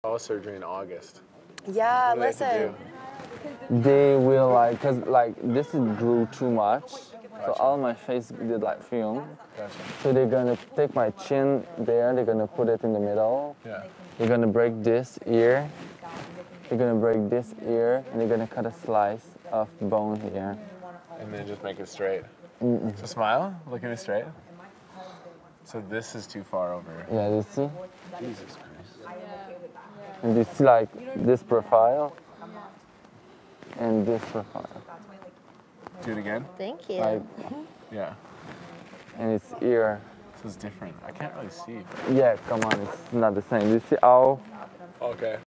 Surgery in August. Yeah, What do they have to listen. do? They will like, cause like this grew too much, so all my face did like film. Gotcha. So they're gonna take my chin there, they're gonna put it in the middle. Yeah. They're gonna break this ear. They're gonna break this ear, and they're gonna cut a slice of bone here. And then just make it straight. So smile, look at me straight. So this is too far over. Yeah, you see? Jesus Christ. And you see like this profile and this profile. Do it again? Thank you. Like, Yeah. and its ear. This is different. I can't really see. Yeah, come on, it's not the same. You see how Okay.